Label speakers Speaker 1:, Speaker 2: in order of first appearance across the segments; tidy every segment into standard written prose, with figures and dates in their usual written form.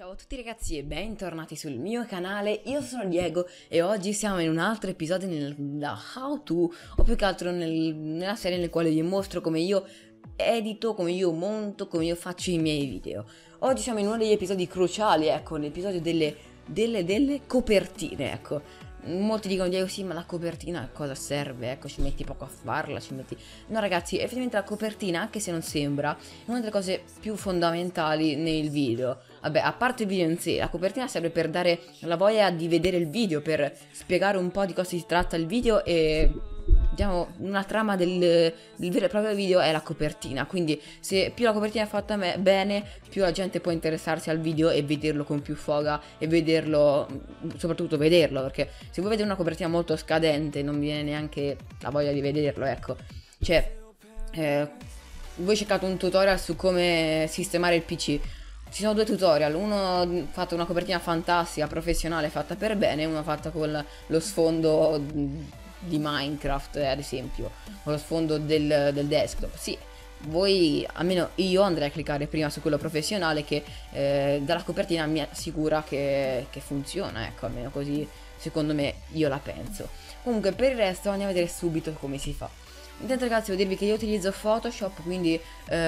Speaker 1: Ciao a tutti ragazzi e bentornati sul mio canale, io sono Diego e oggi siamo in un altro episodio nella How To, o più che altro nella serie nel quale vi mostro come io edito, come io monto, come io faccio i miei video. Oggi siamo in uno degli episodi cruciali, ecco, l'episodio delle copertine, ecco. Molti dicono Diego sì ma la copertina a cosa serve, ecco ci metti poco a farla, ci metti... No ragazzi, effettivamente la copertina, anche se non sembra, è una delle cose più fondamentali nel video. Vabbè, a parte il video in sé, la copertina serve per dare la voglia di vedere il video, per spiegare un po' di cosa si tratta il video e... diciamo, una trama del vero e proprio video è la copertina, quindi se più la copertina è fatta bene, più la gente può interessarsi al video e vederlo con più foga e vederlo, soprattutto vederlo, perché se voi vedete una copertina molto scadente non vi viene neanche la voglia di vederlo, ecco. Cioè, voi cercate un tutorial su come sistemare il PC. Ci sono due tutorial, uno fatto una copertina fantastica, professionale, fatta per bene, e uno fatta con lo sfondo di Minecraft, ad esempio, con lo sfondo del desktop. Sì, voi, almeno io andrei a cliccare prima su quello professionale che dalla copertina mi assicura che funziona, ecco, almeno così secondo me io la penso. Comunque per il resto andiamo a vedere subito come si fa. Intanto ragazzi devo dirvi che io utilizzo Photoshop, quindi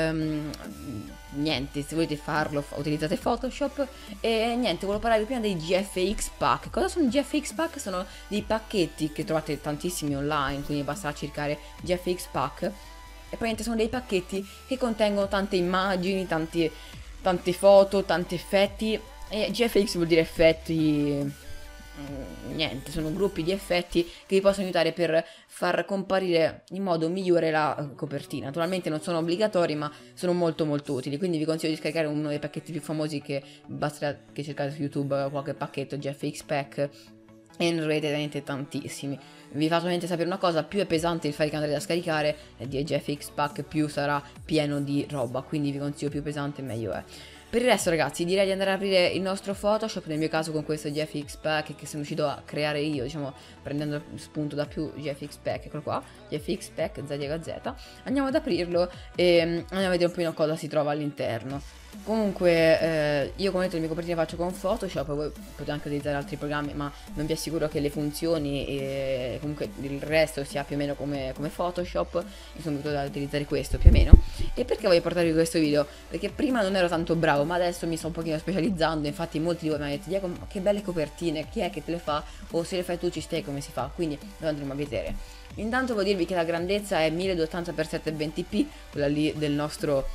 Speaker 1: niente, se volete farlo utilizzate Photoshop. E niente, volevo parlare prima dei GFX Pack. Cosa sono i GFX Pack? Sono dei pacchetti che trovate tantissimi online, quindi basta cercare GFX Pack. E praticamente sono dei pacchetti che contengono tante immagini, tante foto, tanti effetti. E GFX vuol dire effetti... niente, sono gruppi di effetti che vi possono aiutare per far comparire in modo migliore la copertina. Naturalmente non sono obbligatori ma sono molto utili, quindi vi consiglio di scaricare uno dei pacchetti più famosi, che basta che cercate su YouTube qualche pacchetto GFX Pack e ne troverete veramente tantissimi. Vi faccio solamente sapere una cosa: più è pesante il file che andrete a scaricare di GFX Pack, più sarà pieno di roba, quindi vi consiglio più pesante meglio è. Per il resto ragazzi direi di andare ad aprire il nostro Photoshop, nel mio caso con questo GFX Pack che sono riuscito a creare io, diciamo prendendo spunto da più GFX Pack, eccolo qua, GFX Pack ZYZ. Andiamo ad aprirlo e andiamo a vedere un po' cosa si trova all'interno. Comunque io come detto le mie copertine faccio con Photoshop, voi potete anche utilizzare altri programmi ma non vi assicuro che le funzioni e comunque il resto sia più o meno come Photoshop. Io sono venuto ad utilizzare questo più o meno. E perché voglio portarvi questo video? Perché prima non ero tanto bravo ma adesso mi sto un pochino specializzando, infatti molti di voi mi hanno detto Diego che belle copertine, chi è che te le fa? O se le fai tu ci stai come si fa? Quindi lo andremo a vedere. Intanto voglio dirvi che la grandezza è 1280x720p, quella lì del nostro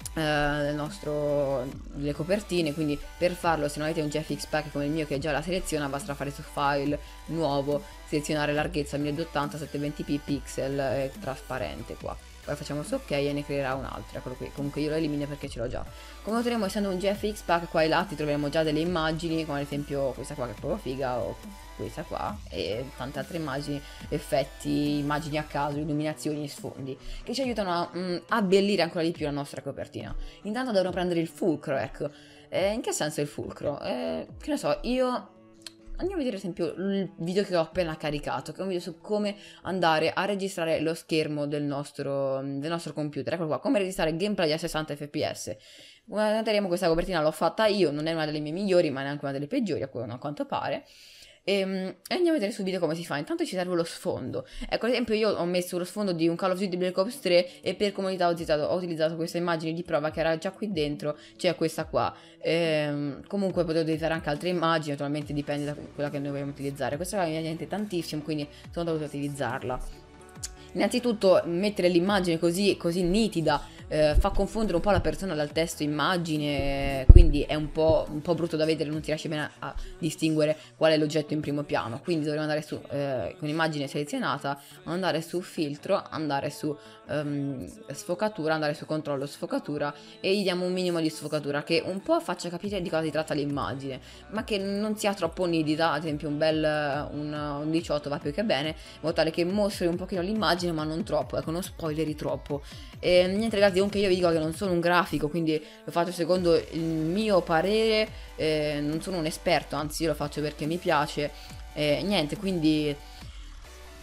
Speaker 1: delle copertine, quindi per farlo se non avete un GFX Pack come il mio che già la seleziona basta fare su file nuovo, selezionare larghezza 1080 720p pixel trasparente qua, poi facciamo su ok e ne creerà un'altra, eccolo qui. Comunque io lo elimino perché ce l'ho già. Come noteremo, essendo un GFX Pack, qua ai lati troveremo già delle immagini, come ad esempio questa qua che è proprio figa, o questa qua, e tante altre immagini, effetti, immagini a caso, illuminazioni e sfondi, che ci aiutano a abbellire ancora di più la nostra copertina. Intanto dovrò prendere il fulcro, ecco. In che senso il fulcro? Che ne so, io... Andiamo a vedere ad esempio il video che ho appena caricato, che è un video su come andare a registrare lo schermo del nostro computer. Ecco qua, come registrare gameplay a 60 fps. Noteremo questa copertina l'ho fatta io, non è una delle mie migliori ma neanche una delle peggiori a quanto pare. E andiamo a vedere sul video come si fa. Intanto ci serve lo sfondo. Ecco, ad esempio io ho messo lo sfondo di un Call of Duty Black Ops 3 e per comodità ho utilizzato questa immagine di prova che era già qui dentro, cioè questa qua. Comunque potete utilizzare anche altre immagini, naturalmente dipende da quella che noi vogliamo utilizzare. Questa qua mi piace tantissimo, quindi sono dovuto utilizzarla. Innanzitutto mettere l'immagine così nitida fa confondere un po' la persona dal testo immagine, quindi è un po' brutto da vedere, non si riesce bene a distinguere qual è l'oggetto in primo piano. Quindi dovremo andare su con immagine selezionata, andare su filtro, andare su sfocatura, andare su controllo sfocatura e gli diamo un minimo di sfocatura che un po' faccia capire di cosa si tratta l'immagine, ma che non sia troppo nitida. Ad esempio un 18 va più che bene, in modo tale che mostri un pochino l'immagine ma non troppo, ecco, non spoileri troppo. E niente ragazzi, comunque io vi dico che non sono un grafico, quindi lo faccio secondo il mio parere, non sono un esperto, anzi io lo faccio perché mi piace. Niente, quindi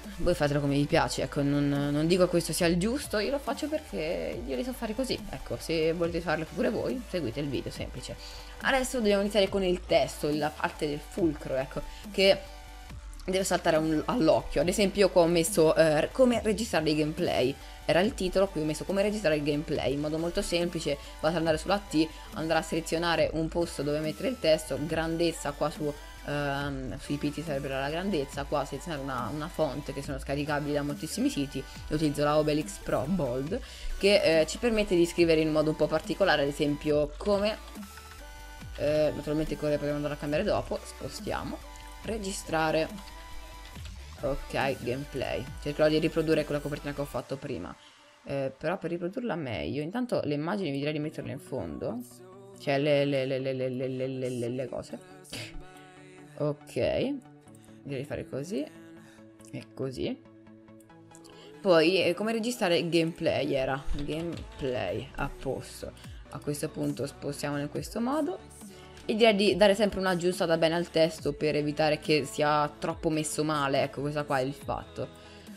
Speaker 1: voi fatelo come vi piace, ecco, non dico che questo sia il giusto, io lo faccio perché io li so fare così, ecco, se volete farlo pure voi, seguite il video, semplice. Adesso dobbiamo iniziare con il testo, la parte del fulcro, ecco, che deve saltare all'occhio. Ad esempio io qua ho messo come registrare i gameplay, era il titolo, qui ho messo come registrare il gameplay, in modo molto semplice. Basta andare sulla T, andrà a selezionare un posto dove mettere il testo, grandezza qua sui PT serve la grandezza, qua selezionare una font che sono scaricabili da moltissimi siti. Io utilizzo la Obelix Pro Bold che ci permette di scrivere in modo un po' particolare, ad esempio come naturalmente quello potremo andare a cambiare dopo, spostiamo, registrare, ok, gameplay. Cercherò di riprodurre quella copertina che ho fatto prima, però per riprodurla meglio intanto le immagini vi direi di metterle in fondo, cioè le cose. Ok, direi di fare così e così. Poi come registrare gameplay, era gameplay, a posto. A questo punto spostiamo in questo modo e direi di dare sempre un'aggiustata bene al testo per evitare che sia troppo messo male, ecco, questo qua è il fatto.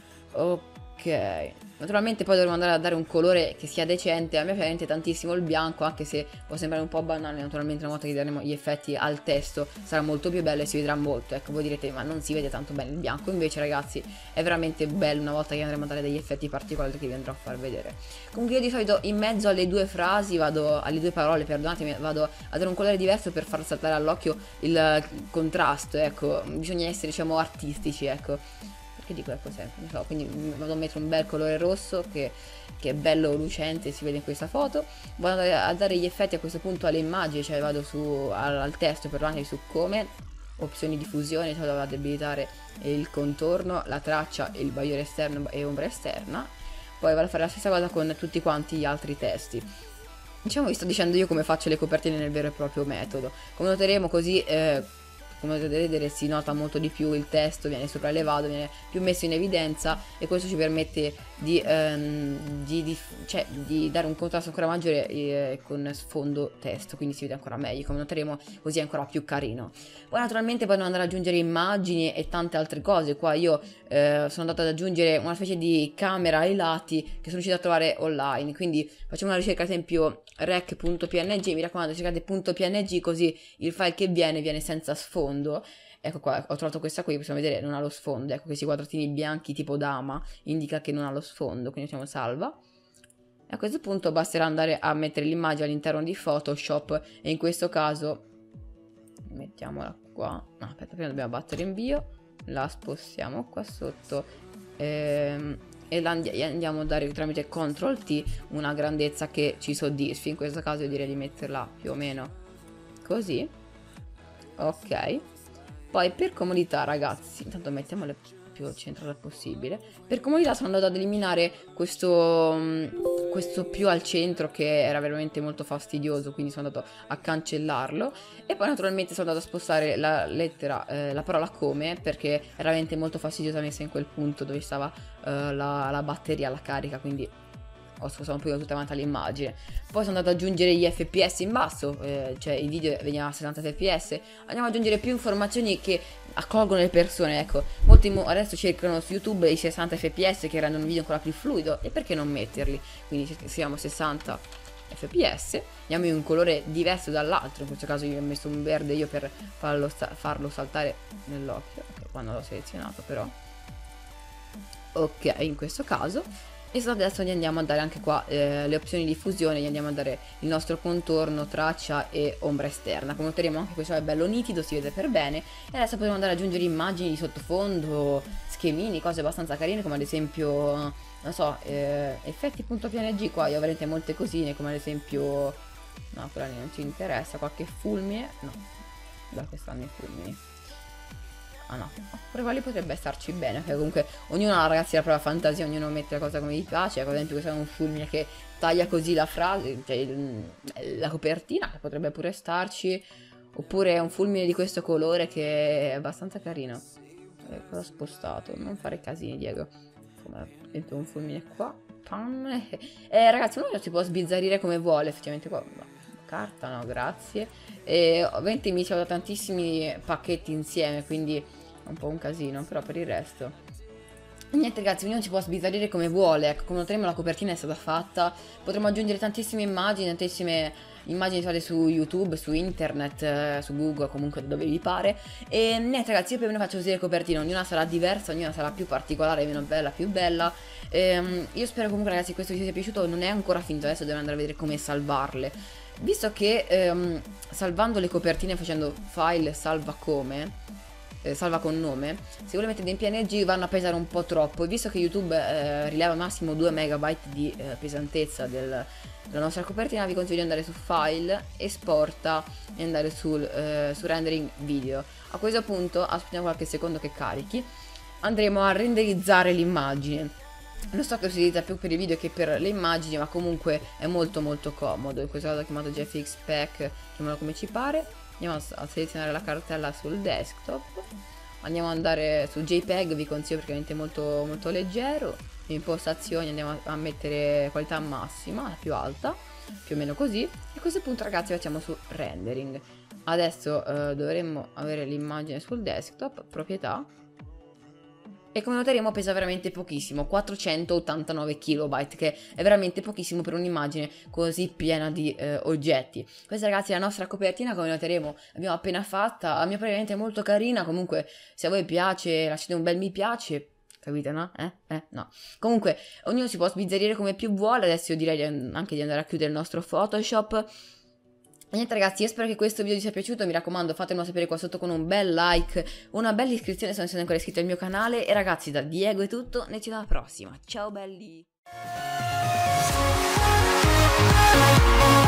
Speaker 1: Ok, naturalmente poi dovremo andare a dare un colore che sia decente. A me piace tantissimo il bianco, anche se può sembrare un po' banale. Naturalmente una volta che daremo gli effetti al testo sarà molto più bello e si vedrà molto. Ecco, voi direte ma non si vede tanto bene il bianco, invece ragazzi è veramente bello una volta che andremo a dare degli effetti particolari che vi andrò a far vedere. Comunque io di solito in mezzo alle due frasi alle due parole, perdonatemi, vado a dare un colore diverso per far saltare all'occhio il contrasto. Ecco, bisogna essere, diciamo, artistici, ecco. Che dico, ecco, sempre, non so, quindi vado a mettere un bel colore rosso che è bello lucente, si vede in questa foto. Vado a dare gli effetti a questo punto alle immagini, cioè vado al testo, però anche su come, opzioni di fusione, cioè vado ad abilitare il contorno, la traccia, il bagliore esterno e ombra esterna. Poi vado a fare la stessa cosa con tutti quanti gli altri testi. Diciamo vi sto dicendo io come faccio le copertine nel vero e proprio metodo. Come noteremo così come potete vedere si nota molto di più il testo, viene sopraelevato, viene più messo in evidenza e questo ci permette di dare un contrasto ancora maggiore con sfondo testo, quindi si vede ancora meglio, come noteremo così è ancora più carino. Poi naturalmente poi andare ad aggiungere immagini e tante altre cose. Qua io sono andato ad aggiungere una specie di camera ai lati che sono riuscito a trovare online, quindi facciamo una ricerca ad esempio rec.png, mi raccomando cercate .png così il file che viene senza sfondo. Ecco qua, ho trovato questa qui, possiamo vedere, non ha lo sfondo, ecco questi quadratini bianchi tipo dama, indica che non ha lo sfondo, quindi facciamo salva. E a questo punto basterà andare a mettere l'immagine all'interno di Photoshop e in questo caso, mettiamola qua, no aspetta, prima dobbiamo battere invio, la spostiamo qua sotto e la andiamo a dare tramite CTRL T una grandezza che ci soddisfi. In questo caso io direi di metterla più o meno così. Ok, poi per comodità ragazzi, intanto mettiamole più centrale possibile. Per comodità sono andato ad eliminare questo più al centro che era veramente molto fastidioso, quindi sono andato a cancellarlo e poi naturalmente sono andato a spostare la lettera, la parola come, perché era veramente molto fastidiosa messa in quel punto dove stava la batteria, la carica, quindi ho spostato un po' tutta quanta l'immagine. Poi sono andato ad aggiungere gli fps in basso, cioè il video veniva a 60 fps. Andiamo ad aggiungere più informazioni che accolgono le persone, ecco. Molti adesso cercano su YouTube i 60 fps che rendono il video ancora più fluido, e perché non metterli? Quindi scriviamo 60 fps, andiamo in un colore diverso dall'altro, in questo caso io ho messo un verde io per farlo saltare nell'occhio, okay, quando l'ho selezionato però. Ok, in questo caso. E adesso gli andiamo a dare anche qua le opzioni di fusione, gli andiamo a dare il nostro contorno, traccia e ombra esterna. Come noteremo anche questo è bello nitido, si vede per bene. E adesso possiamo andare ad aggiungere immagini di sottofondo, schemini, cose abbastanza carine come ad esempio, non so, effetti.png. Qua io ho veramente molte cosine come ad esempio, no però non ci interessa, qualche fulmine, no, da che stanno i fulmini. Ah no, pure quelli potrebbe starci bene, perché comunque ognuno ha ragazzi la propria fantasia, ognuno mette la cosa come gli piace. Ad esempio questo è un fulmine che taglia così la frase, cioè la copertina, che potrebbe pure starci, oppure un fulmine di questo colore che è abbastanza carino. Cosa ho spostato? Non fare casini Diego. Come un fulmine qua. Ragazzi uno si può sbizzarrire come vuole, effettivamente qua. Carta no, grazie. E ovviamente mi sono tantissimi pacchetti insieme, quindi è un po' un casino, però per il resto Niente ragazzi, ognuno ci può sbizzarrire come vuole, ecco, come noteremo la copertina è stata fatta, potremo aggiungere tantissime immagini trovate su YouTube, su internet, su Google, comunque dove vi pare. E niente ragazzi, io più o meno faccio così le copertine, ognuna sarà diversa, ognuna sarà più particolare, meno bella, più bella. Io spero comunque ragazzi che questo vi sia piaciuto, non è ancora finito, adesso devo andare a vedere come salvarle. Visto che salvando le copertine facendo file salva come... salva con nome, se voi le mettete in PNG vanno a pesare un po' troppo e visto che YouTube rileva massimo 2 MB di pesantezza della nostra copertina, vi consiglio di andare su file, esporta e andare su rendering video. A questo punto aspettiamo qualche secondo che carichi, andremo a renderizzare l'immagine. Non so che si utilizza più per i video che per le immagini, ma comunque è molto molto comodo. In questo caso ho chiamato GFX Pack, chiamiamolo come ci pare. Andiamo a selezionare la cartella sul desktop, andiamo ad andare su JPEG, vi consiglio perché è molto, molto leggero. In impostazioni andiamo a mettere qualità massima, la più alta, più o meno così. E a questo punto ragazzi facciamo su rendering. Adesso dovremmo avere l'immagine sul desktop, proprietà. E come noteremo pesa veramente pochissimo, 489 KB, che è veramente pochissimo per un'immagine così piena di oggetti. Questa ragazzi è la nostra copertina, come noteremo l'abbiamo appena fatta, a mio parere è molto carina, comunque se a voi piace lasciate un bel mi piace, capite no? No. Comunque ognuno si può sbizzarrire come più vuole, adesso io direi anche di andare a chiudere il nostro Photoshop. E niente ragazzi, io spero che questo video vi sia piaciuto, mi raccomando fatemelo sapere qua sotto con un bel like, una bella iscrizione se non siete ancora iscritti al mio canale e ragazzi da Diego è tutto, noi ci vediamo alla prossima, ciao belli!